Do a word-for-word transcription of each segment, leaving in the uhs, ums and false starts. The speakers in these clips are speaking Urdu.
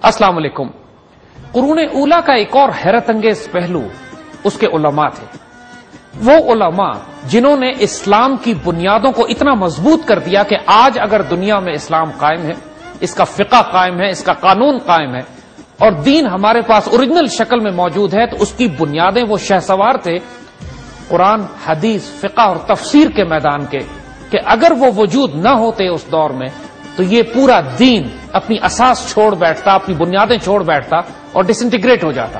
अस्सलाम वालेकुम। कुरून ऊला का एक और हैरत अंगेज पहलू उसके उलमा थे। वो उलमा जिन्होंने इस्लाम की बुनियादों को इतना मजबूत कर दिया कि आज अगर दुनिया में इस्लाम कायम है, इसका फिका कायम है, इसका कानून कायम है और दीन हमारे पास ओरिजिनल शक्ल में मौजूद है, तो उसकी बुनियादें वो शहसवार थे कुरान, हदीस, फिका और तफसीर के मैदान के, कि अगर वो वजूद न होते उस दौर में तो ये पूरा दीन अपनी असास छोड़ बैठता, अपनी बुनियादें छोड़ बैठता और डिसइंटीग्रेट हो जाता।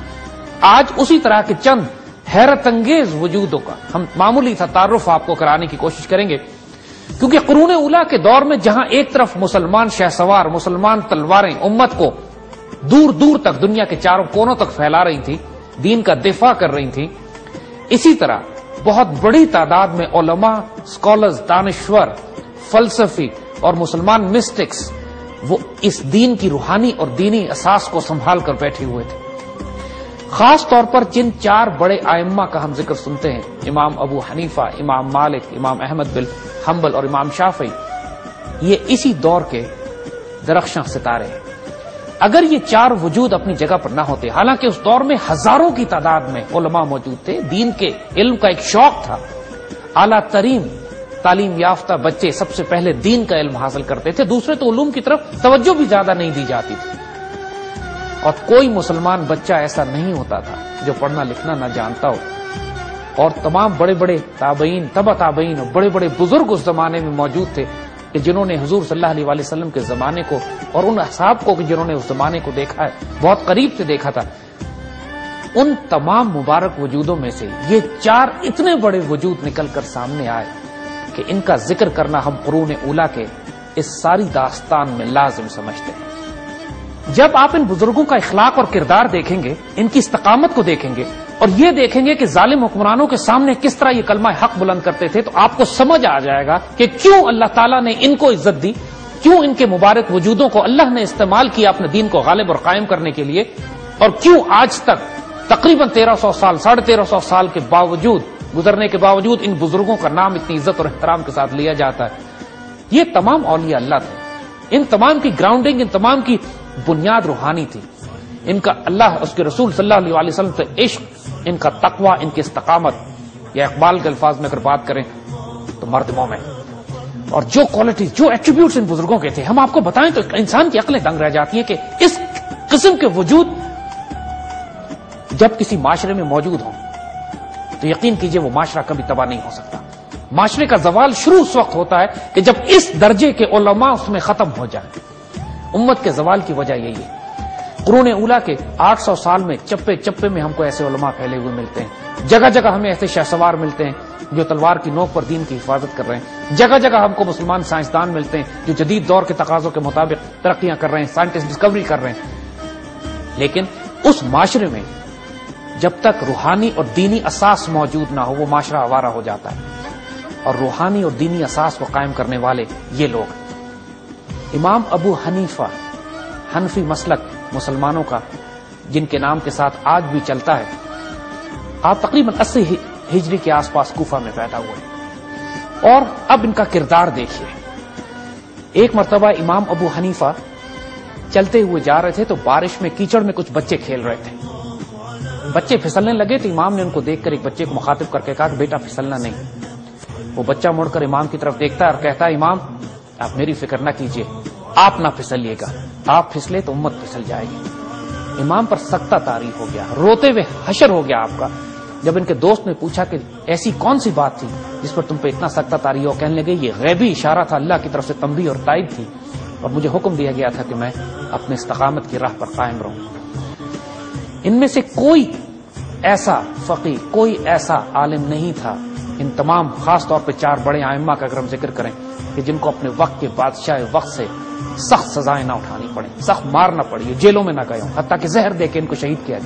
आज उसी तरह के चंद हैरत अंगेज वजूदों का हम मामूली सा तारुफ आपको कराने की कोशिश करेंगे, क्योंकि कुरून उला के दौर में जहां एक तरफ मुसलमान शहसवार, मुसलमान तलवारें उम्मत को दूर दूर तक दुनिया के चारों कोनों तक फैला रही थी, दीन का दिफा कर रही थी, इसी तरह बहुत बड़ी तादाद में उलमा, स्कॉलर्स, दानिश्वर, फलसफी और मुसलमान मिस्टिक्स वो इस दीन की रूहानी और दीनी असास को संभाल कर बैठे हुए थे। खास तौर पर जिन चार बड़े आइम्मा का हम जिक्र सुनते हैं, इमाम अबू हनीफा, इमाम मालिक, इमाम अहमद बिन हंबल और इमाम शाफी, ये इसी दौर के दरख्शां सितारे हैं। अगर ये चार वजूद अपनी जगह पर ना होते, हालांकि उस दौर में हजारों की तादाद में उलमा मौजूद थे, दीन के इल्म का एक शौक था, आला तरीन तालीम याफ्ता बच्चे सबसे पहले दीन का इल्म हासिल करते थे, दूसरे तो उलूम की तरफ तवज्जो भी ज्यादा नहीं दी जाती थी, और कोई मुसलमान बच्चा ऐसा नहीं होता था जो पढ़ना लिखना ना जानता हो। और तमाम बड़े बड़े ताबईन, तबा ताबईन और बड़े बड़े बुजुर्ग उस जमाने में मौजूद थे कि जिन्होंने हुजूर सल्लल्लाहु अलैहि वसल्लम के जमाने को और उन असहाब को जिन्होंने उस जमाने को देखा है, बहुत करीब से देखा था, उन तमाम मुबारक वजूदों में से ये चार इतने बड़े वजूद निकल कर सामने आए कि इनका जिक्र करना हम कुरून उला के इस सारी दास्तान में लाजिम समझते हैं। जब आप इन बुजुर्गों का इखलाक और किरदार देखेंगे, इनकी इस्तकामत को देखेंगे और ये देखेंगे कि जालिम हुक्मरानों के सामने किस तरह ये कलमा हक बुलंद करते थे, तो आपको समझ आ जाएगा कि क्यों अल्लाह ताला ने इनको इज्जत दी, क्यों इनके मुबारक वजूदों को अल्लाह ने इस्तेमाल किया अपने दीन को गालिब और कायम करने के लिए, और क्यों आज तक तकरीबन तेरह सौ साल, साढ़े तेरह सौ साल के बावजूद गुजरने के बावजूद इन बुजुर्गों का नाम इतनी इज्जत और एहतराम के साथ लिया जाता है। ये तमाम औलिया अल्लाह थे, इन तमाम की ग्राउंडिंग, इन तमाम की बुनियाद रूहानी थी। इनका अल्लाह, उसके रसूल सल्लल्लाहु अलैहि वसल्लम से इश्क, इनका तकवा, इनकी इस्तकामत, या इकबाल के अल्फाज में अगर बात करें तो मर्द मोमिन। और जो क्वालिटीज, जो एट्रीब्यूट्स इन बुजुर्गों के थे, हम आपको बताएं तो इंसान की अक्लें दंग रह जाती है कि इस किस्म के वजूद जब किसी माशरे में मौजूद हों तो यकीन कीजिए वो माशरा कभी तबाह नहीं हो सकता। माशरे का जवाल शुरू उस वक्त होता है कि जब इस दर्जे के उलमा उसमें खत्म हो जाए। उम्मत के जवाल की वजह यही है। कुरून उला के आठ सौ साल में चप्पे चप्पे में हमको ऐसे उलमा फैले हुए मिलते हैं, जगह जगह हमें ऐसे शहसवार मिलते हैं जो तलवार की नोक पर दीन की हिफाजत कर रहे हैं, जगह जगह हमको मुसलमान साइंसदान मिलते हैं जो जदीद दौर के तकाजों के मुताबिक तरक्कियां कर रहे हैं, साइंटिस्ट डिस्कवरी कर रहे हैं। लेकिन उस माशरे में जब तक रूहानी और दीनी असास मौजूद ना हो, वो माशरा आवारा हो जाता है। और रूहानी और दीनी असास को कायम करने वाले ये लोग, इमाम अबू हनीफा, हनफी मसलक मुसलमानों का जिनके नाम के साथ आज भी चलता है, आप तकरीबन अस्सी हिजरी के आसपास कूफा में पैदा हुए। और अब इनका किरदार देखिए। एक मरतबा इमाम अबू हनीफा चलते हुए जा रहे थे तो बारिश में कीचड़ में कुछ बच्चे खेल रहे थे। बच्चे फिसलने लगे तो इमाम ने उनको देखकर एक बच्चे को मुखातिब करके कहा कि बेटा फिसलना नहीं। वो बच्चा मुड़कर इमाम की तरफ देखता है और कहता है, इमाम आप मेरी फिक्र ना कीजिए, आप ना फिसलिएगा, आप फिसले तो उम्मत फिसल जाएगी। इमाम पर सख्ता तारी हो गया, रोते हुए हशर हो गया आपका। जब इनके दोस्त ने पूछा कि ऐसी कौन सी बात थी जिस पर तुम पे इतना सख्ता तारी हो, कहने लगे ये गैबी इशारा था, अल्लाह की तरफ से तंबीह और ताइद थी और मुझे हुक्म दिया गया था कि मैं अपने इस्तकामत की राह पर कायम रहूं। इनमें से कोई ऐसा फकीह, कोई ऐसा आलिम नहीं था, इन तमाम खास तौर पे चार बड़े आइम्मा का अगर हम जिक्र करें, कि जिनको अपने वक्त के बादशाह वक्त से सख्त सजाएं ना उठानी पड़ी, सख्त मार ना पड़ी, जेलों में ना गए हों, हत्ता कि जहर देके इनको शहीद किया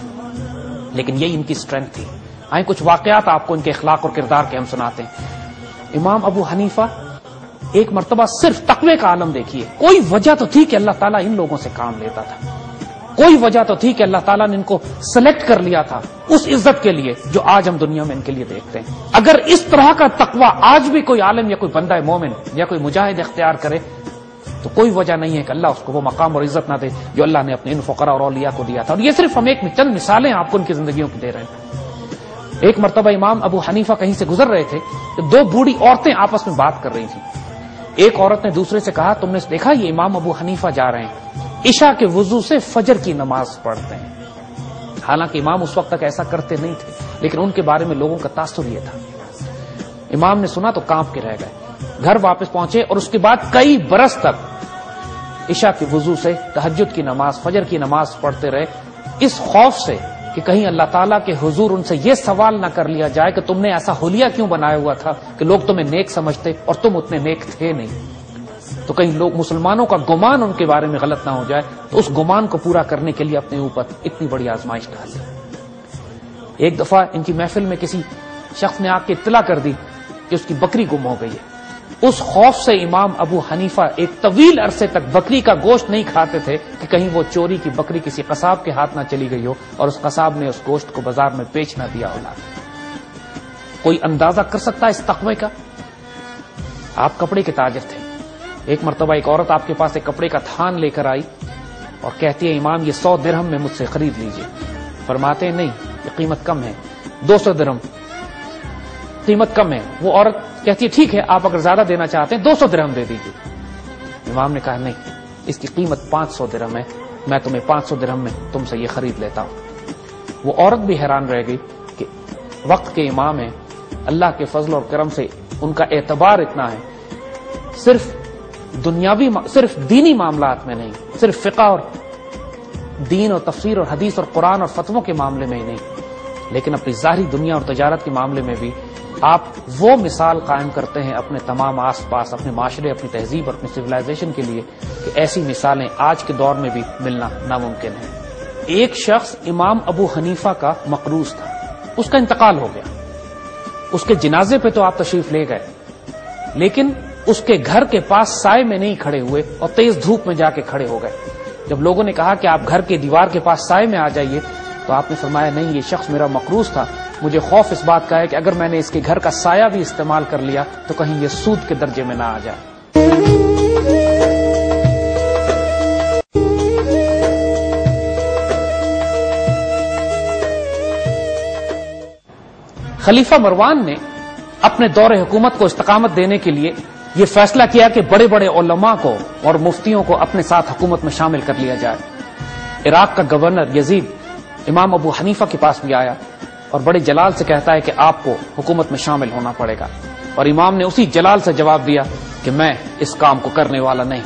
गया। लेकिन यही इनकी स्ट्रेंथ थी। आए कुछ वाकयात आपको इनके इखलाक और किरदार के हम सुनाते हैं। इमाम अबू हनीफा एक मरतबा सिर्फ तकवे का आलम देखिए। कोई वजह तो थी कि अल्लाह ताला इन लोगों से काम लेता था, कोई वजह तो थी कि अल्लाह ताला ने इनको सेलेक्ट कर लिया था उस इज्जत के लिए जो आज हम दुनिया में इनके लिए देखते हैं। अगर इस तरह का तकवा आज भी कोई आलिम या कोई बंदा मोमिन या कोई मुजाहिद इख्तियार करे تو کوئی وجہ نہیں ہے کہ اللہ اس کو وہ مقام اور عزت نہ دے جو اللہ نے اپنے ان فقراء اور اولیاء کو دیا تھا. اور یہ صرف ہم ایک چند مثالیں آپ کو ان کی زندگیوں کی دے رہے ہیں. ایک مرتبہ امام ابو حنیفہ کہیں سے گزر رہے تھے تو دو بوڑھی عورتیں آپس میں بات کر رہی تھیں. ایک عورت نے دوسرے سے کہا تم نے دیکھا یہ امام ابو حنیفہ جا رہے ہیں عشاء کے وضو سے فجر کی نماز پڑھتے ہیں. حالانکہ امام اس وقت تک ایسا کرتے نہیں تھے لیکن ان کے بارے میں لوگوں کا تاثر یہ تھا. امام نے سنا تو کانپ کے رہ گئے. گھر واپس پہنچے اور اس کے بعد کئی برس تک عشاء کے وضو سے تہجد کی نماز فجر کی نماز پڑھتے رہے اس خوف سے کہ کہیں اللہ تعالیٰ کے حضور ان سے یہ سوال نہ کر لیا جائے کہ تم نے ایسا حلیہ کیوں بنایا ہوا تھا کہ لوگ تمہیں نیک سمجھتے اور تم اتنے نیک تھے نہیں. تو کہیں لوگ مسلمانوں کا گمان ان کے بارے میں غلط نہ ہو جائے تو اس گمان کو پورا کرنے کے لیے اپنے اوپر اتنی بڑی آزمائش ڈال لی. ایک دفعہ ان کی محفل میں کسی شخص نے آ کے اطلاع کر دی کہ اس کی بکری گم ہو گئی ہے. اس خوف سے امام ابو حنیفہ ایک طویل عرصے تک بکری کا گوشت نہیں کھاتے تھے کہ کہیں وہ چوری کی بکری کسی قصاب کے ہاتھ نہ چلی گئی ہو اور اس قصاب نے اس گوشت کو بازار میں بیچ نہ دیا ہو. کوئی اندازہ کر سکتا ہے اس تقوی کا؟ آپ کپڑے کے تاجر تھے. ایک مرتبہ ایک عورت آپ کے پاس ایک کپڑے کا تھان لے کر آئی اور کہتی ہے امام یہ سو درہم میں مجھ سے خرید لیجئے. فرماتے ہیں نہیں یہ قیمت کم ہے دو سو درہم قیمت کم ہے. وہ عورت کہتی ہے ٹھیک ہے آپ اگر زیادہ دینا چاہتے ہیں دو سو درہم دے دیجیے. امام نے کہا نہیں اس کی قیمت پانچ سو درہم ہے میں تمہیں پانچ سو درہم میں تم سے یہ خرید لیتا ہوں. وہ عورت بھی حیران رہ گئی کہ وقت کے امام ہیں اللہ کے فضل اور کرم سے ان کا اعتبار اتنا ہے صرف دنیاوی صرف دینی معاملات میں نہیں صرف فقہ اور دین اور تفسیر اور حدیث اور قرآن اور فتووں کے معاملے میں ہی نہیں لیکن اپنی ظاہری دنیا اور تجارت کے معاملے میں بھی آپ وہ مثال قائم کرتے ہیں اپنے تمام آس پاس اپنے معاشرے اپنی تہذیب اور اپنی سویلائزیشن کے لیے کہ ایسی مثالیں آج کے دور میں بھی ملنا ناممکن ہے. ایک شخص امام ابو حنیفہ کا مقروض تھا اس کا انتقال ہو گیا. اس کے جنازے پہ تو آپ تشریف لے گئے لیکن اس کے گھر کے پاس سائے میں نہیں کھڑے ہوئے اور تیز دھوپ میں جا کے کھڑے ہو گئے. جب لوگوں نے کہا کہ آپ گھر کے دیوار کے پاس سائے میں آ جائیے تو آپ نے فرمایا نہیں یہ شخص میرا مقروض تھا مجھے خوف اس بات کا ہے کہ اگر میں نے اس کے گھر کا سایہ بھی استعمال کر لیا تو کہیں یہ سود کے درجے میں نہ آ جائے. خلیفہ مروان نے اپنے دور حکومت کو استقامت دینے کے لیے یہ فیصلہ کیا کہ بڑے بڑے علماء کو اور مفتیوں کو اپنے ساتھ حکومت میں شامل کر لیا جائے. عراق کا گورنر یزید امام ابو حنیفہ کے پاس بھی آیا اور بڑے جلال سے کہتا ہے کہ آپ کو حکومت میں شامل ہونا پڑے گا اور امام نے اسی جلال سے جواب دیا کہ میں اس کام کو کرنے والا نہیں.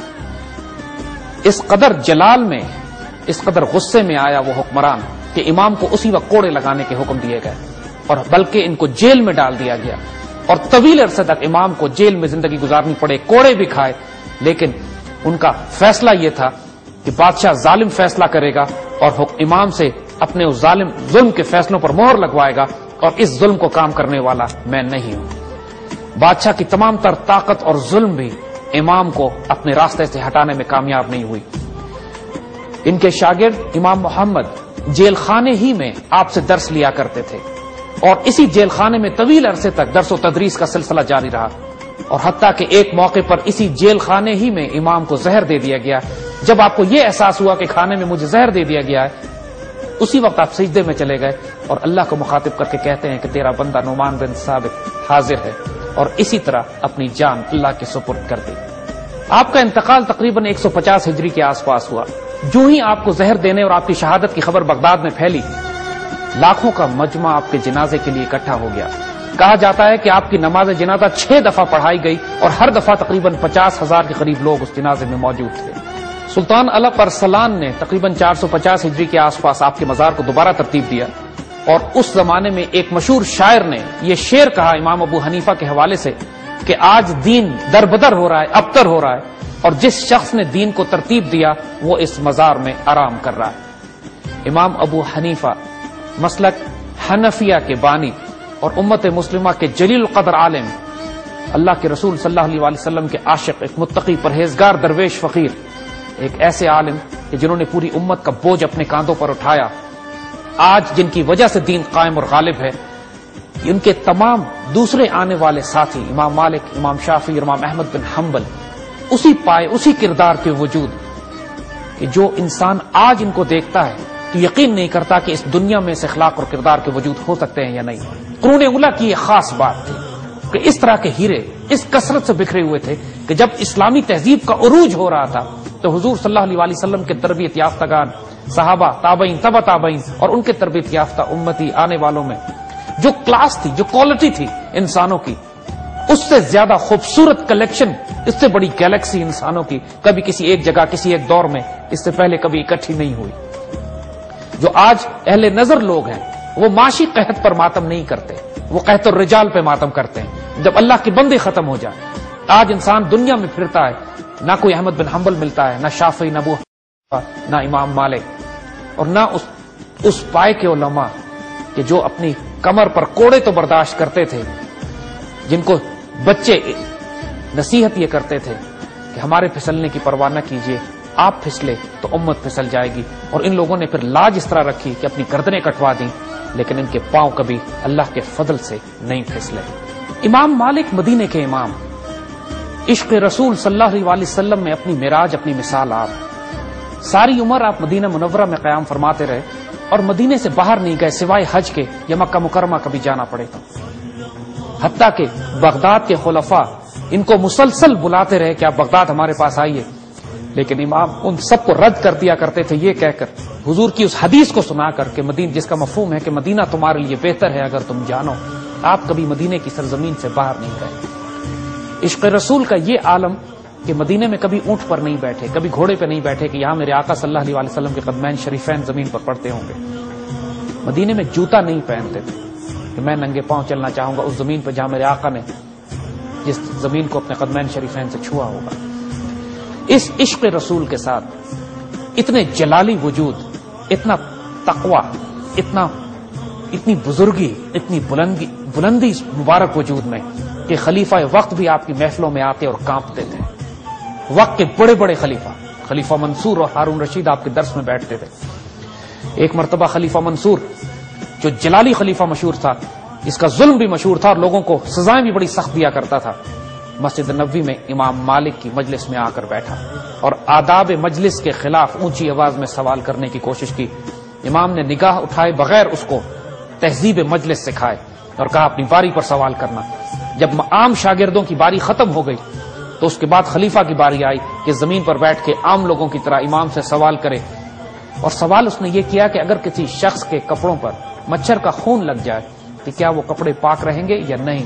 اس قدر جلال میں اس قدر غصے میں آیا وہ حکمران کہ امام کو اسی وقت کوڑے لگانے کے حکم دیے گئے اور بلکہ ان کو جیل میں ڈال دیا گیا اور طویل عرصے تک امام کو جیل میں زندگی گزارنی پڑے کوڑے بھی کھائے. لیکن ان کا فیصلہ یہ تھا کہ بادشاہ ظالم فیصلہ کرے گا اور امام سے اپنے اس ظالم ظلم کے فیصلوں پر مہر لگوائے گا اور اس ظلم کو کام کرنے والا میں نہیں ہوں. بادشاہ کی تمام تر طاقت اور ظلم بھی امام کو اپنے راستے سے ہٹانے میں کامیاب نہیں ہوئی. ان کے شاگرد امام محمد جیل خانے ہی میں آپ سے درس لیا کرتے تھے اور اسی جیل خانے میں طویل عرصے تک درس و تدریس کا سلسلہ جاری رہا اور حتیٰ کہ ایک موقع پر اسی جیل خانے ہی میں امام کو زہر دے دیا گیا. جب آپ کو یہ احساس ہوا کہ کھانے میں مجھے زہر دے دیا گیا ہے اسی وقت آپ سجدے میں چلے گئے اور اللہ کو مخاطب کر کے کہتے ہیں کہ تیرا بندہ نعمان بن ثابت حاضر ہے اور اسی طرح اپنی جان اللہ کے سپرد کر دی. آپ کا انتقال تقریباً ایک سو پچاس ہجری کے آس پاس ہوا. جو ہی آپ کو زہر دینے اور آپ کی شہادت کی خبر بغداد میں پھیلی لاکھوں کا مجمع آپ کے جنازے کے لیے اکٹھا ہو گیا. کہا جاتا ہے کہ آپ کی نماز جنازہ چھ دفعہ پڑھائی گئی اور ہر دفعہ تقریباً پچاس ہزار کے قریب لوگ اس جنازے میں موجود تھے. سلطان الپ ارسلان نے تقریباً چار سو پچاس ہجری کے آس پاس آپ کے مزار کو دوبارہ ترتیب دیا اور اس زمانے میں ایک مشہور شاعر نے یہ شعر کہا امام ابو حنیفہ کے حوالے سے کہ آج دین دربدر ہو رہا ہے ابتر ہو رہا ہے اور جس شخص نے دین کو ترتیب دیا وہ اس مزار میں آرام کر رہا ہے. امام ابو حنیفہ مسلک حنفیہ کے بانی اور امت مسلمہ کے جلیل القدر عالم اللہ کے رسول صلی اللہ علیہ وسلم کے عاشق ایک متقی پرہیزگار درویش فقیر ایک ایسے عالم کہ جنہوں نے پوری امت کا بوجھ اپنے کاندھوں پر اٹھایا آج جن کی وجہ سے دین قائم اور غالب ہے. ان کے تمام دوسرے آنے والے ساتھی امام مالک امام شافعی امام احمد بن حنبل اسی پائے اسی کردار کے وجود کہ جو انسان آج ان کو دیکھتا ہے تو یقین نہیں کرتا کہ اس دنیا میں اس اخلاق اور کردار کے وجود ہو سکتے ہیں یا نہیں۔ قرون اولیٰ کی یہ خاص بات تھی کہ اس طرح کے ہیرے اس کثرت سے بکھرے ہوئے تھے کہ جب اسلامی تہذیب کا عروج ہو رہا تھا تو حضور صلی اللہ علیہ وسلم کے تربیت یافتگان، صحابہ، تابعین، تبع تابعین اور ان کے تربیت یافتہ امتی آنے والوں میں جو کلاس تھی، جو کوالٹی تھی انسانوں کی، اس سے زیادہ خوبصورت کلیکشن، اس سے بڑی گیلیکسی انسانوں کی کبھی کسی ایک جگہ کسی ایک دور میں اس سے پہلے کبھی اکٹھی نہیں ہوئی۔ جو آج اہل نظر لوگ ہیں وہ معاشی قحط پر ماتم نہیں کرتے، وہ قحط الرجال پہ ماتم کرتے ہیں۔ جب اللہ کے بندے ختم ہو جائیں، آج انسان دنیا میں پھرتا ہے، نہ کوئی احمد بن حنبل ملتا ہے، نہ شافعی، نہ ابو حنیفہ، نہ امام مالک، اور نہ اس اس پائے کے علماء کہ جو اپنی کمر پر کوڑے تو برداشت کرتے تھے، جن کو بچے نصیحت یہ کرتے تھے کہ ہمارے پھسلنے کی پرواہ نہ کیجیے، آپ پھسلے تو امت پھسل جائے گی، اور ان لوگوں نے پھر لاج اس طرح رکھی کہ اپنی گردنیں کٹوا دیں لیکن ان کے پاؤں کبھی اللہ کے فضل سے نہیں پھسلے۔ امام مالک مدینے کے امام، عشق رسول صلی اللہ علیہ وسلم میں اپنی معراج، اپنی مثال آپ، ساری عمر آپ مدینہ منورہ میں قیام فرماتے رہے اور مدینے سے باہر نہیں گئے سوائے حج کے یا مکہ مکرمہ کبھی جانا پڑے تو، حتیٰ کہ بغداد کے خلفاء ان کو مسلسل بلاتے رہے کہ آپ بغداد ہمارے پاس آئیے، لیکن امام ان سب کو رد کر دیا کرتے تھے یہ کہہ کر، حضور کی اس حدیث کو سنا کر کہ مدینہ، جس کا مفہوم ہے کہ مدینہ تمہارے لیے بہتر ہے اگر تم جانو، آپ کبھی مدینے کی سرزمین سے باہر نہیں گئے۔ عشق رسول کا یہ عالم کہ مدینے میں کبھی اونٹ پر نہیں بیٹھے، کبھی گھوڑے پہ نہیں بیٹھے کہ یہاں میرے آقا صلی اللہ علیہ وسلم کے قدمین شریفین زمین پر پڑتے ہوں گے، مدینے میں جوتا نہیں پہنتے تھے کہ میں ننگے پاؤں چلنا چاہوں گا اس زمین پہ جہاں میرے آقا نے جس زمین کو اپنے قدمین شریفین سے چھوا ہوگا۔ اس عشق رسول کے ساتھ اتنے جلالی وجود، اتنا تقوی، اتنا اتنی بزرگی، اتنی بلندی بلندی اس مبارک وجود میں کہ خلیفہ وقت بھی آپ کی محفلوں میں آتے اور کانپتے تھے۔ وقت کے بڑے بڑے خلیفہ خلیفہ منصور اور ہارون رشید آپ کے درس میں بیٹھتے تھے۔ ایک مرتبہ خلیفہ منصور جو جلالی خلیفہ مشہور تھا، جس کا ظلم بھی مشہور تھا اور لوگوں کو سزائیں بھی بڑی سخت دیا کرتا تھا، مسجد نبوی میں امام مالک کی مجلس میں آ کر بیٹھا اور آداب مجلس کے خلاف اونچی آواز میں سوال کرنے کی کوشش کی۔ امام نے نگاہ اٹھائے بغیر اس کو تہذیب مجلس سکھائے اور کہا اپنی باری پر سوال کرنا۔ جب عام شاگردوں کی باری ختم ہو گئی تو اس کے بعد خلیفہ کی باری آئی کہ زمین پر بیٹھ کے عام لوگوں کی طرح امام سے سوال کرے، اور سوال اس نے یہ کیا کہ اگر کسی شخص کے کپڑوں پر مچھر کا خون لگ جائے تو کیا وہ کپڑے پاک رہیں گے یا نہیں؟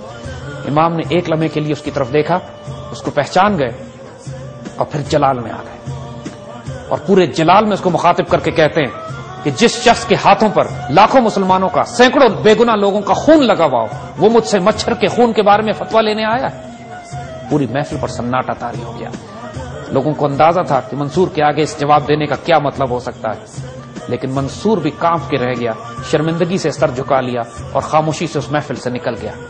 امام نے ایک لمحے کے لیے اس کی طرف دیکھا، اس کو پہچان گئے اور پھر جلال میں آ گئے اور پورے جلال میں اس کو مخاطب کر کے کہتے ہیں کہ جس شخص کے ہاتھوں پر لاکھوں مسلمانوں کا، سینکڑوں بے گناہ لوگوں کا خون لگا ہوا ہو، وہ مجھ سے مچھر کے خون کے بارے میں فتویٰ لینے آیا ہے۔ پوری محفل پر سناٹا طاری ہو گیا۔ لوگوں کو اندازہ تھا کہ منصور کے آگے اس جواب دینے کا کیا مطلب ہو سکتا ہے، لیکن منصور بھی کانپ کے رہ گیا، شرمندگی سے سر جھکا لیا اور خاموشی سے اس محفل سے نکل گیا۔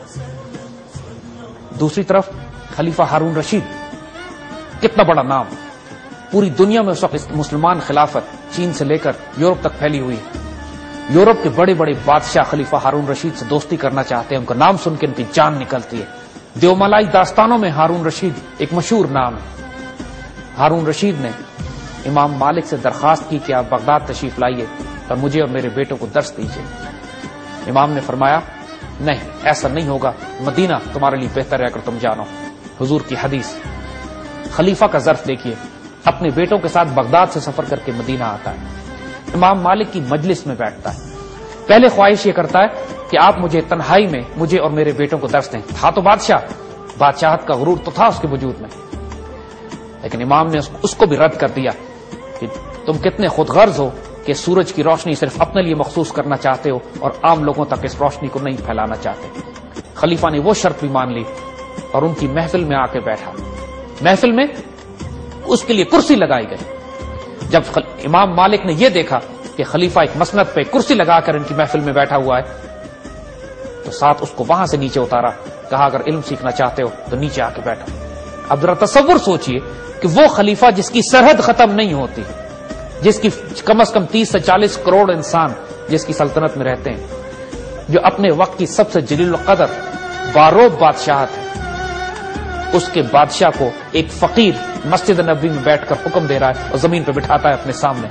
دوسری طرف خلیفہ ہارون رشید، کتنا بڑا نام، پوری دنیا میں اس وقت مسلمان خلافت چین سے لے کر یورپ تک پھیلی ہوئی۔ یورپ کے بڑے بڑے بادشاہ خلیفہ ہارون رشید سے دوستی کرنا چاہتے ہیں، ان کا نام سن کے ان کی جان نکلتی ہے۔ دیومالائی داستانوں میں ہارون رشید ایک مشہور نام ہے۔ ہارون رشید نے امام مالک سے درخواست کی کہ آپ بغداد تشریف لائیے اور مجھے اور میرے بیٹوں کو درس دیجیے۔ امام نے فرمایا نہیں، ایسا نہیں ہوگا، مدینہ تمہارے لیے بہتر ہے اگر تم جانو۔ حضور کی حدیث۔ خلیفہ کا ظرف دیکھیے، اپنے بیٹوں کے ساتھ بغداد سے سفر کر کے مدینہ آتا ہے، امام مالک کی مجلس میں بیٹھتا ہے۔ پہلے خواہش یہ کرتا ہے کہ آپ مجھے تنہائی میں مجھے اور میرے بیٹوں کو درس دیں۔ تھا تو بادشاہ، بادشاہت کا غرور تو تھا اس کے وجود میں، لیکن امام نے اس کو بھی رد کر دیا کہ تم کتنے خود غرض ہو کہ سورج کی روشنی صرف اپنے لیے مخصوص کرنا چاہتے ہو اور عام لوگوں تک اس روشنی کو نہیں پھیلانا چاہتے۔ خلیفہ نے وہ شرط بھی مان لی اور ان کی محفل میں آ کے بیٹھا۔ محفل میں اس کے لیے کرسی لگائی گئی۔ جب امام مالک نے یہ دیکھا کہ خلیفہ ایک مسند پہ کرسی لگا کر ان کی محفل میں بیٹھا ہوا ہے تو ساتھ اس کو وہاں سے نیچے اتارا، کہا اگر علم سیکھنا چاہتے ہو تو نیچے آ کے بیٹھو۔ اب ذرا تصور سوچئے کہ وہ خلیفہ جس کی سرحد ختم نہیں ہوتی، جس کی کم از کم تیس سے چالیس کروڑ انسان جس کی سلطنت میں رہتے ہیں، جو اپنے وقت کی سب سے جلیل القدر باروب بادشاہت ہے، اس کے بادشاہ کو ایک فقیر مسجد نبوی میں بیٹھ کر حکم دے رہا ہے اور زمین پہ بٹھاتا ہے اپنے سامنے،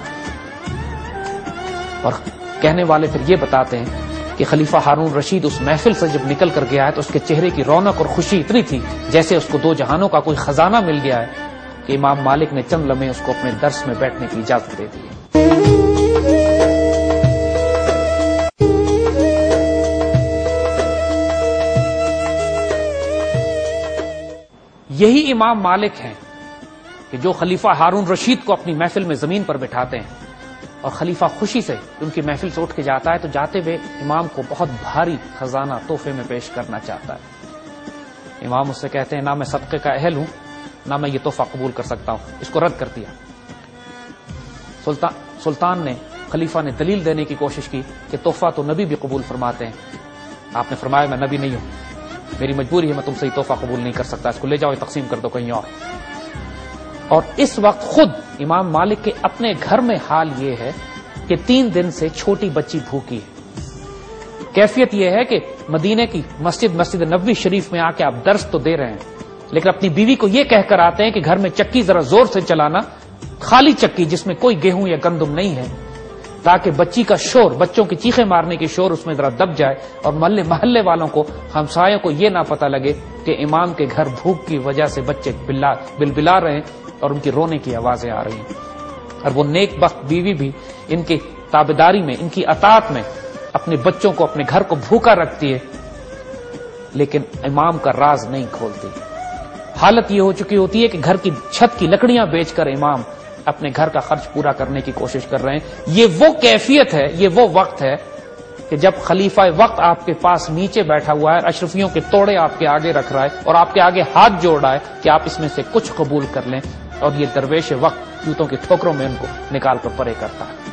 اور کہنے والے پھر یہ بتاتے ہیں کہ خلیفہ ہارون رشید اس محفل سے جب نکل کر گیا ہے تو اس کے چہرے کی رونق اور خوشی اتنی تھی جیسے اس کو دو جہانوں کا کوئی خزانہ مل گیا ہے، کہ امام مالک نے چند لمحے اس کو اپنے درس میں بیٹھنے کی اجازت دے دی ہے۔ یہی امام مالک ہیں کہ جو خلیفہ ہارون رشید کو اپنی محفل میں زمین پر بٹھاتے ہیں، اور خلیفہ خوشی سے ان کی محفل سے اٹھ کے جاتا ہے تو جاتے ہوئے امام کو بہت بھاری خزانہ تحفے میں پیش کرنا چاہتا ہے۔ امام اس سے کہتے ہیں نہ میں صدقے کا اہل ہوں نہ میں یہ تحفہ قبول کر سکتا ہوں، اس کو رد کر دیا۔ سلطان سلطان نے خلیفہ نے دلیل دینے کی کوشش کی کہ تحفہ تو نبی بھی قبول فرماتے ہیں، آپ نے فرمایا میں نبی نہیں ہوں، میری مجبوری ہے، میں تم سے یہ تحفہ قبول نہیں کر سکتا، اس کو لے جاؤ تقسیم کر دو کہیں اور۔ اور اس وقت خود امام مالک کے اپنے گھر میں حال یہ ہے کہ تین دن سے چھوٹی بچی بھوکی ہے۔ کیفیت یہ ہے کہ مدینے کی مسجد مسجد نبوی شریف میں آ کے آپ درس تو دے رہے ہیں، لیکن اپنی بیوی کو یہ کہہ کر آتے ہیں کہ گھر میں چکی ذرا زور سے چلانا، خالی چکی جس میں کوئی گیہوں یا گندم نہیں ہے، تاکہ بچی کا شور، بچوں کی چیخیں مارنے کی شور اس میں ذرا دب جائے اور محلے محلے والوں کو، ہمسایوں کو یہ نہ پتہ لگے کہ امام کے گھر بھوک کی وجہ سے بچے بلا بلبلا رہے ہیں اور ان کی رونے کی آوازیں آ رہی ہیں۔ اور وہ نیک بخت بیوی بھی ان کی تابعداری میں، ان کی اطاعت میں اپنے بچوں کو، اپنے گھر کو بھوکا رکھتی ہے، لیکن امام کا راز نہیں کھولتی۔ حالت یہ ہو چکی ہوتی ہے کہ گھر کی چھت کی لکڑیاں بیچ کر امام اپنے گھر کا خرچ پورا کرنے کی کوشش کر رہے ہیں۔ یہ وہ کیفیت ہے، یہ وہ وقت ہے کہ جب خلیفہ وقت آپ کے پاس نیچے بیٹھا ہوا ہے، اشرفیوں کے توڑے آپ کے آگے رکھ رہا ہے اور آپ کے آگے ہاتھ جوڑ رہا ہے کہ آپ اس میں سے کچھ قبول کر لیں، اور یہ درویش وقت جوتوں کی ٹھوکروں میں ان کو نکال کر پرے کرتا ہے۔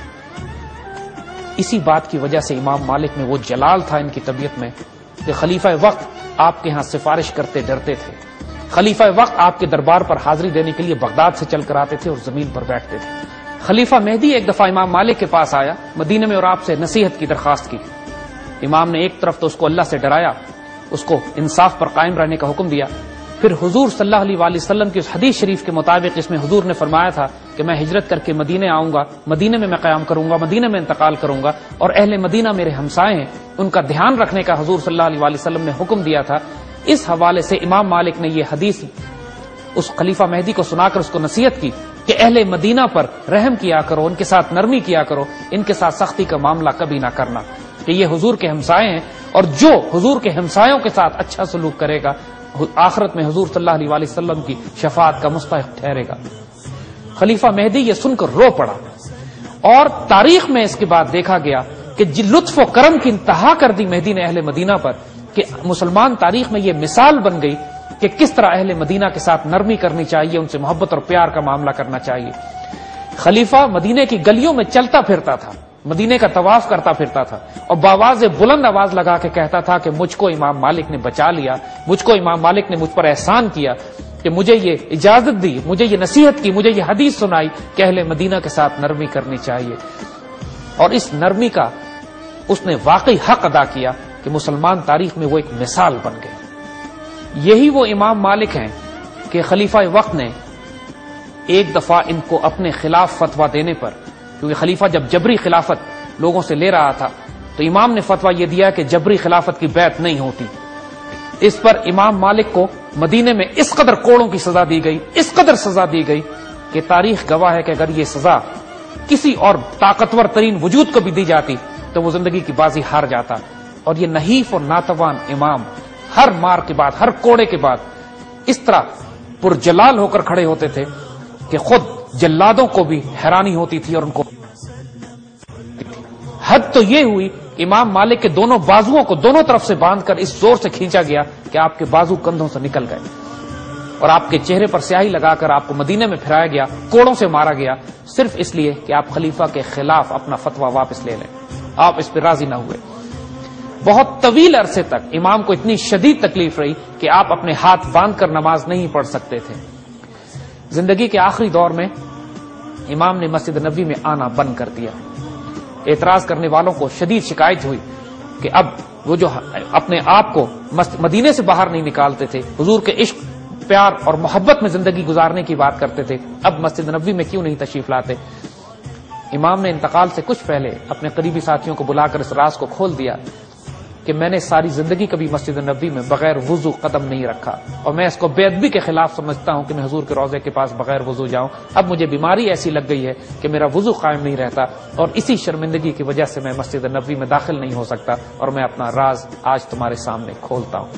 اسی بات کی وجہ سے امام مالک میں وہ جلال تھا ان کی طبیعت میں کہ خلیفہ وقت آپ کے ہاں سفارش کرتے ڈرتے تھے۔ خلیفہ وقت آپ کے دربار پر حاضری دینے کے لیے بغداد سے چل کر آتے تھے اور زمین پر بیٹھتے تھے۔ خلیفہ مہدی ایک دفعہ امام مالک کے پاس آیا مدینے میں اور آپ سے نصیحت کی درخواست کی۔ امام نے ایک طرف تو اس کو اللہ سے ڈرایا، اس کو انصاف پر قائم رہنے کا حکم دیا، پھر حضور صلی اللہ علیہ وآلہ وسلم کی اس حدیث شریف کے مطابق جس میں حضور نے فرمایا تھا کہ میں ہجرت کر کے مدینے آؤں گا، مدینے میں میں قیام کروں گا، مدینے میں انتقال کروں گا، اور اہل مدینہ میرے ہمسائے ہیں، ان کا دھیان رکھنے کا حضور صلی اللہ علیہ وآلہ وسلم نے حکم دیا تھا۔ اس حوالے سے امام مالک نے یہ حدیث اس خلیفہ مہدی کو سنا کر اس کو نصیحت کی کہ اہل مدینہ پر رحم کیا کرو، ان کے ساتھ نرمی کیا کرو، ان کے ساتھ سختی کا معاملہ کبھی نہ کرنا، کہ یہ حضور کے ہمسائے ہیں، اور جو حضور کے ہمسایوں کے ساتھ اچھا سلوک کرے گا آخرت میں حضور صلی اللہ علیہ وآلہ وسلم کی شفاعت کا مستحق ٹھہرے گا۔ خلیفہ مہدی یہ سن کر رو پڑا، اور تاریخ میں اس کے بعد دیکھا گیا کہ لطف و کرم کی انتہا کر دی مہدی نے اہل مدینہ پر، کہ مسلمان تاریخ میں یہ مثال بن گئی کہ کس طرح اہل مدینہ کے ساتھ نرمی کرنی چاہیے، ان سے محبت اور پیار کا معاملہ کرنا چاہیے۔ خلیفہ مدینے کی گلیوں میں چلتا پھرتا تھا، مدینے کا طواف کرتا پھرتا تھا، اور باواز بلند آواز لگا کے کہتا تھا کہ مجھ کو امام مالک نے بچا لیا، مجھ کو امام مالک نے مجھ پر احسان کیا کہ مجھے یہ اجازت دی، مجھے یہ نصیحت کی، مجھے یہ حدیث سنائی کہ اہل مدینہ کے ساتھ نرمی کرنی چاہیے، اور اس نرمی کا اس نے واقعی حق ادا کیا کہ مسلمان تاریخ میں وہ ایک مثال بن گئے۔ یہی وہ امام مالک ہیں کہ خلیفہ وقت نے ایک دفعہ ان کو اپنے خلاف فتویٰ دینے پر، کیونکہ خلیفہ جب جبری خلافت لوگوں سے لے رہا تھا تو امام نے فتویٰ یہ دیا کہ جبری خلافت کی بیعت نہیں ہوتی۔ اس پر امام مالک کو مدینے میں اس قدر کوڑوں کی سزا دی گئی، اس قدر سزا دی گئی کہ تاریخ گواہ ہے کہ اگر یہ سزا کسی اور طاقتور ترین وجود کو بھی دی جاتی تو وہ زندگی کی بازی ہار جاتا، اور یہ نحیف اور ناتوان امام ہر مار کے بعد، ہر کوڑے کے بعد اس طرح پرجلال ہو کر کھڑے ہوتے تھے کہ خود جلادوں کو بھی حیرانی ہوتی تھی، اور ان کو حد تو یہ ہوئی کہ امام مالک کے دونوں بازوؤں کو دونوں طرف سے باندھ کر اس زور سے کھینچا گیا کہ آپ کے بازو کندھوں سے نکل گئے، اور آپ کے چہرے پر سیاہی لگا کر آپ کو مدینے میں پھرایا گیا، کوڑوں سے مارا گیا، صرف اس لیے کہ آپ خلیفہ کے خلاف اپنا فتویٰ واپس لے لیں۔ آپ اس پہ راضی نہ ہوئے۔ بہت طویل عرصے تک امام کو اتنی شدید تکلیف رہی کہ آپ اپنے ہاتھ باندھ کر نماز نہیں پڑھ سکتے تھے۔ زندگی کے آخری دور میں امام نے مسجد نبوی میں آنا بند کر دیا۔ اعتراض کرنے والوں کو شدید شکایت ہوئی کہ اب وہ جو اپنے آپ کو مدینے سے باہر نہیں نکالتے تھے، حضور کے عشق پیار اور محبت میں زندگی گزارنے کی بات کرتے تھے، اب مسجد نبوی میں کیوں نہیں تشریف لاتے؟ امام نے انتقال سے کچھ پہلے اپنے قریبی ساتھیوں کو بلا کر اس راز کو کھول دیا کہ میں نے ساری زندگی کبھی مسجد نبوی میں بغیر وضو قدم نہیں رکھا، اور میں اس کو بے ادبی کے خلاف سمجھتا ہوں کہ میں حضور کے روضے کے پاس بغیر وضو جاؤں۔ اب مجھے بیماری ایسی لگ گئی ہے کہ میرا وضو قائم نہیں رہتا، اور اسی شرمندگی کی وجہ سے میں مسجد نبوی میں داخل نہیں ہو سکتا، اور میں اپنا راز آج تمہارے سامنے کھولتا ہوں۔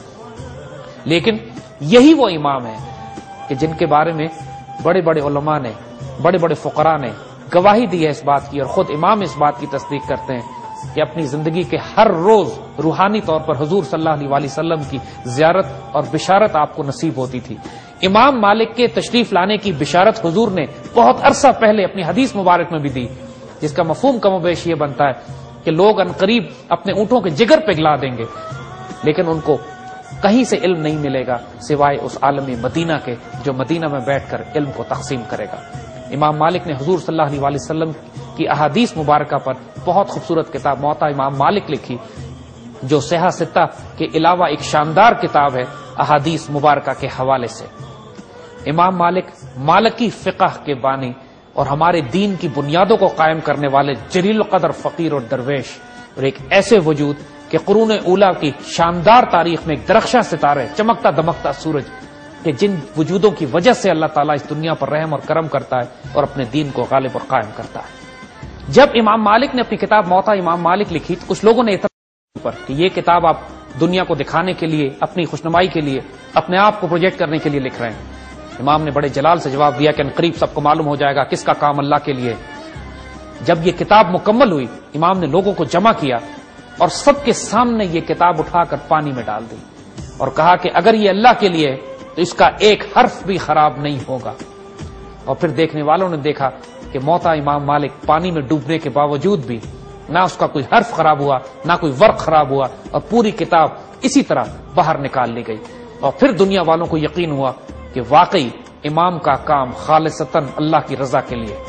لیکن یہی وہ امام ہے کہ جن کے بارے میں بڑے بڑے علماء نے، بڑے بڑے فقراء نے گواہی دی ہے اس بات کی، اور خود امام اس بات کی تصدیق کرتے ہیں کہ اپنی زندگی کے ہر روز روحانی طور پر حضور صلی اللہ علیہ وآلہ وسلم کی زیارت اور بشارت آپ کو نصیب ہوتی تھی۔ امام مالک کے تشریف لانے کی بشارت حضور نے بہت عرصہ پہلے اپنی حدیث مبارک میں بھی دی، جس کا مفہوم کم و بیش یہ بنتا ہے کہ لوگ عنقریب اپنے اونٹوں کے جگر پگھلا دیں گے، لیکن ان کو کہیں سے علم نہیں ملے گا سوائے اس عالم مدینہ کے جو مدینہ میں بیٹھ کر علم کو تقسیم کرے گا۔ امام مالک نے حضور صلی اللہ علیہ وآلہ وسلم کی احادیث مبارکہ پر بہت خوبصورت کتاب موطا امام مالک لکھی، جو صحیح ستہ کے علاوہ ایک شاندار کتاب ہے احادیث مبارکہ کے حوالے سے۔ امام مالک مالکی فقہ کے بانی اور ہمارے دین کی بنیادوں کو قائم کرنے والے جلیل القدر فقیر اور درویش، اور ایک ایسے وجود کہ قرون اولا کی شاندار تاریخ میں ایک درخشاں ستارے، چمکتا دمکتا سورج، کہ جن وجودوں کی وجہ سے اللہ تعالیٰ اس دنیا پر رحم اور کرم کرتا ہے اور اپنے دین کو غالب اور قائم کرتا ہے۔ جب امام مالک نے اپنی کتاب موطا امام مالک لکھی تو کچھ لوگوں نے اعتراض پر کہ یہ کتاب آپ دنیا کو دکھانے کے لیے، اپنی خوشنمائی کے لیے، اپنے آپ کو پروجیکٹ کرنے کے لیے لکھ رہے ہیں۔ امام نے بڑے جلال سے جواب دیا کہ عنقریب سب کو معلوم ہو جائے گا کس کا کام اللہ کے لیے۔ جب یہ کتاب مکمل ہوئی، امام نے لوگوں کو جمع کیا اور سب کے سامنے یہ کتاب اٹھا کر پانی میں ڈال دی اور کہا کہ اگر یہ اللہ کے لیے تو اس کا ایک حرف بھی خراب نہیں ہوگا۔ اور پھر دیکھنے والوں نے دیکھا کہ موطا امام مالک پانی میں ڈوبنے کے باوجود بھی نہ اس کا کوئی حرف خراب ہوا، نہ کوئی ورق خراب ہوا، اور پوری کتاب اسی طرح باہر نکال لی گئی۔ اور پھر دنیا والوں کو یقین ہوا کہ واقعی امام کا کام خالصتاً اللہ کی رضا کے لیے۔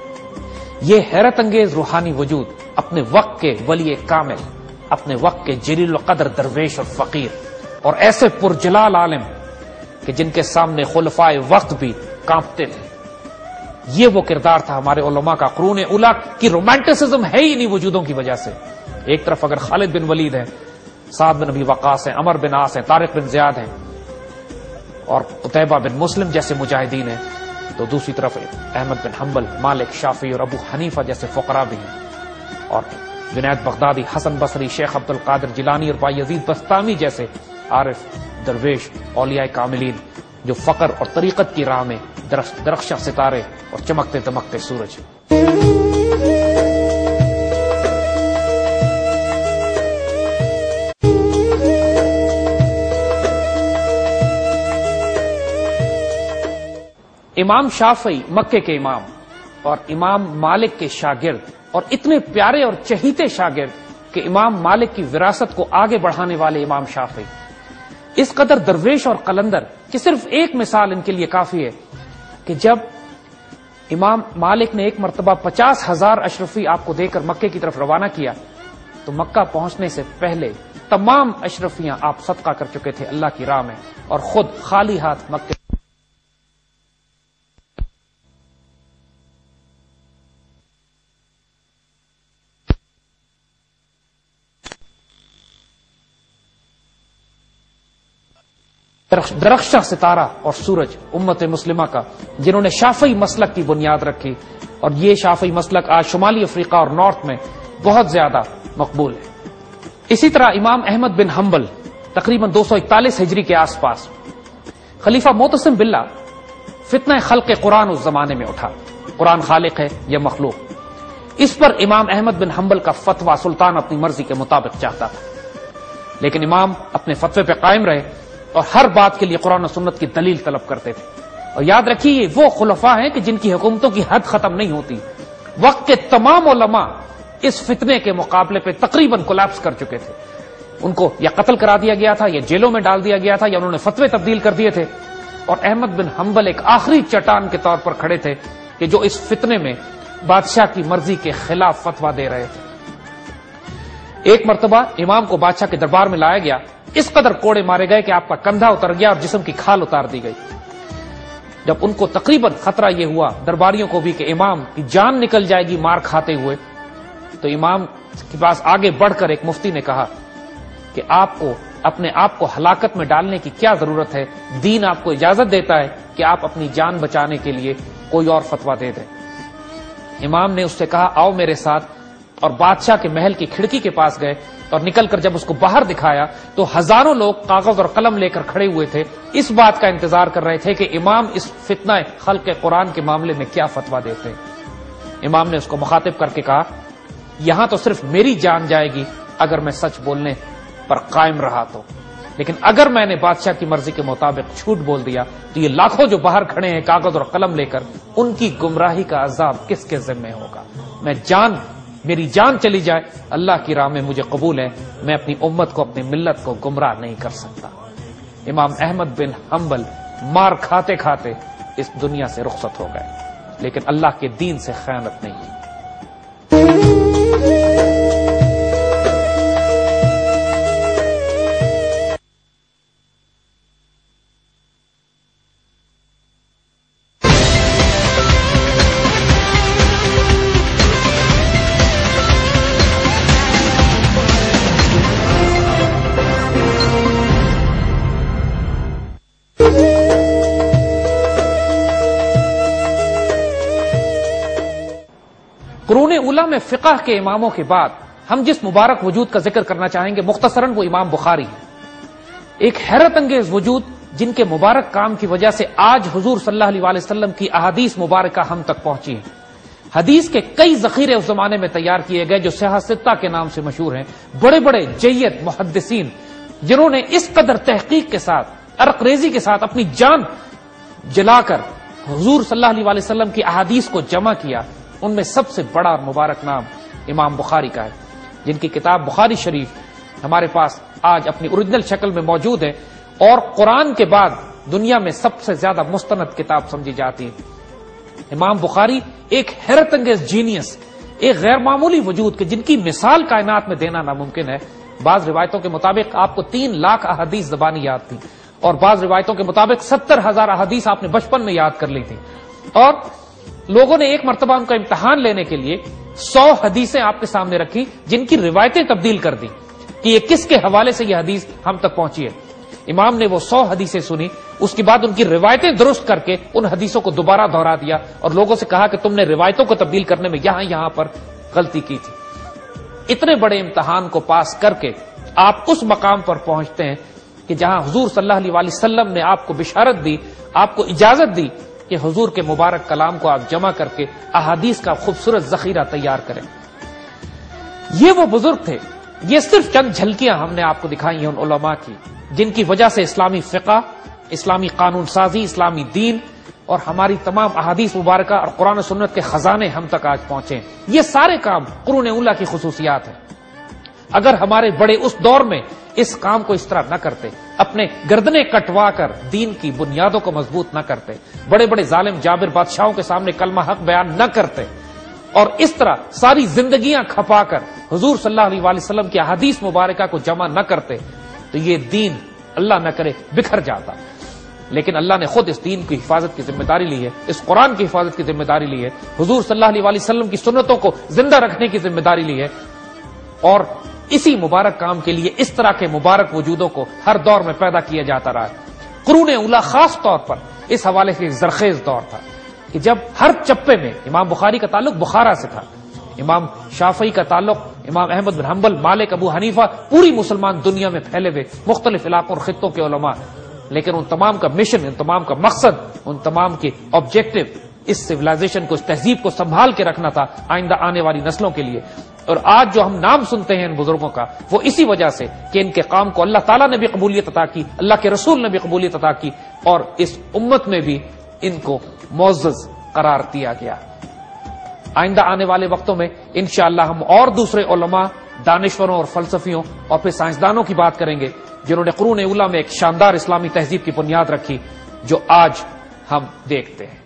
یہ حیرت انگیز روحانی وجود اپنے وقت کے ولی کامل، اپنے وقت کے جلیل القدر درویش اور فقیر، اور ایسے پرجلال عالم کہ جن کے سامنے خلفائے وقت بھی کانپتے تھے۔ یہ وہ کردار تھا ہمارے علماء کا۔ قرون اولا کی رومانٹسزم ہے ہی انہی وجودوں کی وجہ سے۔ ایک طرف اگر خالد بن ولید ہیں، سعد بن ابی وقاص ہیں، عمر بن عاص ہیں، طارق بن زیاد ہیں، اور قتیبہ بن مسلم جیسے مجاہدین ہیں، تو دوسری طرف احمد بن حنبل، مالک، شافعی اور ابو حنیفہ جیسے فقراء بھی ہیں، اور جنید بغدادی، حسن بصری، شیخ عبد القادر جیلانی اور بایزید بستامی جیسے عارف، درویش، اولیاء کاملین، جو فقر اور طریقت کی راہ میں درخشاں ستارے اور چمکتے دمکتے سورج۔ امام شافعی مکے کے امام اور امام مالک کے شاگرد، اور اتنے پیارے اور چہیتے شاگرد کہ امام مالک کی وراثت کو آگے بڑھانے والے امام شافعی اس قدر درویش اور قلندر کہ صرف ایک مثال ان کے لیے کافی ہے کہ جب امام مالک نے ایک مرتبہ پچاس ہزار اشرفی آپ کو دے کر مکے کی طرف روانہ کیا تو مکہ پہنچنے سے پہلے تمام اشرفیاں آپ صدقہ کر چکے تھے اللہ کی راہ میں، اور خود خالی ہاتھ مکے درخشاں ستارہ اور سورج امت مسلمہ کا، جنہوں نے شافعی مسلک کی بنیاد رکھی، اور یہ شافعی مسلک آج شمالی افریقہ اور نارتھ میں بہت زیادہ مقبول ہے۔ اسی طرح امام احمد بن حنبل تقریباً دو سو اکتالیس ہجری کے آس پاس، خلیفہ معتصم باللہ، فتنہ خلق قرآن اس زمانے میں اٹھا، قرآن خالق ہے یا مخلوق، اس پر امام احمد بن حنبل کا فتویٰ سلطان اپنی مرضی کے مطابق چاہتا تھا، لیکن امام اپنے فتوے پہ قائم رہے اور ہر بات کے لیے قرآن و سنت کی دلیل طلب کرتے تھے۔ اور یاد رکھیے یہ وہ خلفاء ہیں کہ جن کی حکومتوں کی حد ختم نہیں ہوتی۔ وقت کے تمام علماء اس فتنے کے مقابلے پہ تقریباً کولیپس کر چکے تھے، ان کو یا قتل کرا دیا گیا تھا یا جیلوں میں ڈال دیا گیا تھا یا انہوں نے فتوے تبدیل کر دیے تھے، اور احمد بن حنبل ایک آخری چٹان کے طور پر کھڑے تھے کہ جو اس فتنے میں بادشاہ کی مرضی کے خلاف فتویٰ دے رہے تھے۔ ایک مرتبہ امام کو بادشاہ کے دربار میں لایا گیا، اس قدر کوڑے مارے گئے کہ آپ کا کندھا اتر گیا اور جسم کی کھال اتار دی گئی۔ جب ان کو تقریباً خطرہ یہ ہوا، درباریوں کو بھی، کہ امام کی جان نکل جائے گی مار کھاتے ہوئے، تو امام کے پاس آگے بڑھ کر ایک مفتی نے کہا کہ آپ کو اپنے آپ کو ہلاکت میں ڈالنے کی کیا ضرورت ہے، دین آپ کو اجازت دیتا ہے کہ آپ اپنی جان بچانے کے لیے کوئی اور فتویٰ دے دیں۔ امام نے اس سے کہا آؤ میرے ساتھ، اور بادشاہ کے محل کی کھڑکی کے پاس گئے اور نکل کر جب اس کو باہر دکھایا تو ہزاروں لوگ کاغذ اور قلم لے کر کھڑے ہوئے تھے، اس بات کا انتظار کر رہے تھے کہ امام اس فتنہ خلق قرآن کے معاملے میں کیا فتویٰ دیتے ہیں۔ امام نے اس کو مخاطب کر کے کہا یہاں تو صرف میری جان جائے گی اگر میں سچ بولنے پر قائم رہا تو، لیکن اگر میں نے بادشاہ کی مرضی کے مطابق جھوٹ بول دیا تو یہ لاکھوں جو باہر کھڑے ہیں کاغذ اور قلم لے کر، ان کی گمراہی کا عذاب کس کے ذمہ ہوگا؟ میں جان میری جان چلی جائے اللہ کی راہ میں مجھے قبول ہے، میں اپنی امت کو اپنی ملت کو گمراہ نہیں کر سکتا۔ امام احمد بن حنبل مار کھاتے کھاتے اس دنیا سے رخصت ہو گئے، لیکن اللہ کے دین سے خیانت نہیں کی۔ قرون اولیٰ میں فقہ کے اماموں کے بعد ہم جس مبارک وجود کا ذکر کرنا چاہیں گے مختصراً وہ امام بخاری ہے، ایک حیرت انگیز وجود جن کے مبارک کام کی وجہ سے آج حضور صلی اللہ علیہ وسلم کی احادیث مبارکہ ہم تک پہنچی ہیں۔ حدیث کے کئی ذخیرے اس زمانے میں تیار کیے گئے جو صحاح ستہ کے نام سے مشہور ہیں، بڑے بڑے جید محدثین جنہوں نے اس قدر تحقیق کے ساتھ، عرق ریزی کے ساتھ اپنی جان جلا کر حضور صلی اللہ علیہ وسلم کی احادیث کو جمع کیا، ان میں سب سے بڑا اور مبارک نام امام بخاری کا ہے، جن کی کتاب بخاری شریف ہمارے پاس آج اپنی اوریجنل شکل میں موجود ہے اور قرآن کے بعد دنیا میں سب سے زیادہ مستند کتاب سمجھی جاتی ہے۔ امام بخاری ایک حیرت انگیز جینیس، ایک غیر معمولی وجود کہ جن کی مثال کائنات میں دینا ناممکن ہے۔ بعض روایتوں کے مطابق آپ کو تین لاکھ احادیث زبانی یاد تھی، اور بعض روایتوں کے مطابق ستر ہزار احادیث آپ نے بچپن میں یاد کر لی تھی، اور لوگوں نے ایک مرتبہ ان کا امتحان لینے کے لیے سو حدیثیں آپ کے سامنے رکھی جن کی روایتیں تبدیل کر دی کہ یہ کس کے حوالے سے یہ حدیث ہم تک پہنچی ہے۔ امام نے وہ سو حدیثیں سنی، اس کے بعد ان کی روایتیں درست کر کے ان حدیثوں کو دوبارہ دہرا دیا اور لوگوں سے کہا کہ تم نے روایتوں کو تبدیل کرنے میں یہاں یہاں پر غلطی کی تھی۔ اتنے بڑے امتحان کو پاس کر کے آپ اس مقام پر پہنچتے ہیں کہ جہاں حضور صلی اللہ علیہ وسلم نے آپ کو بشارت دی، آپ کو اجازت دی کہ حضور کے مبارک کلام کو آپ جمع کر کے احادیث کا خوبصورت ذخیرہ تیار کریں۔ یہ وہ بزرگ تھے، یہ صرف چند جھلکیاں ہم نے آپ کو دکھائی ہیں ان علماء کی جن کی وجہ سے اسلامی فقہ، اسلامی قانون سازی، اسلامی دین اور ہماری تمام احادیث مبارکہ اور قرآن و سنت کے خزانے ہم تک آج پہنچے ہیں۔ یہ سارے کام قرون اولیٰ کی خصوصیات ہیں۔ اگر ہمارے بڑے اس دور میں اس کام کو اس طرح نہ کرتے، اپنے گردنیں کٹوا کر دین کی بنیادوں کو مضبوط نہ کرتے، بڑے بڑے ظالم جابر بادشاہوں کے سامنے کلمہ حق بیان نہ کرتے اور اس طرح ساری زندگیاں کھپا کر حضور صلی اللہ علیہ وسلم کی احادیث مبارکہ کو جمع نہ کرتے تو یہ دین اللہ نہ کرے بکھر جاتا۔ لیکن اللہ نے خود اس دین کی حفاظت کی ذمہ داری لی ہے، اس قرآن کی حفاظت کی ذمہ داری لی ہے، حضور صلی اللہ علیہ وسلم کی سنتوں کو زندہ رکھنے کی ذمہ داری لی ہے، اور اسی مبارک کام کے لیے اس طرح کے مبارک وجودوں کو ہر دور میں پیدا کیا جاتا رہا ہے۔ قرون اولیٰ خاص طور پر اس حوالے سے ایک زرخیز دور تھا کہ جب ہر چپے میں امام بخاری کا تعلق بخارا سے تھا، امام شافعی کا تعلق امام احمد بن حنبل، مالک، ابو حنیفہ، پوری مسلمان دنیا میں پھیلے ہوئے مختلف علاقوں اور خطوں کے علماء، لیکن ان تمام کا مشن، ان تمام کا مقصد، ان تمام کے آبجیکٹو اس سویلائزیشن کو، اس تہذیب کو سنبھال کے رکھنا تھا آئندہ آنے والی نسلوں کے لیے۔ اور آج جو ہم نام سنتے ہیں ان بزرگوں کا، وہ اسی وجہ سے کہ ان کے کام کو اللہ تعالیٰ نے بھی قبولیت عطا کی، اللہ کے رسول نے بھی قبولیت عطا کی، اور اس امت میں بھی ان کو معزز قرار دیا گیا۔ آئندہ آنے والے وقتوں میں انشاءاللہ ہم اور دوسرے علماء، دانشوروں اور فلسفیوں اور پھر سائنسدانوں کی بات کریں گے جنہوں نے قرون اولیٰ میں ایک شاندار اسلامی تہذیب کی بنیاد رکھی جو آج ہم دیکھتے ہیں۔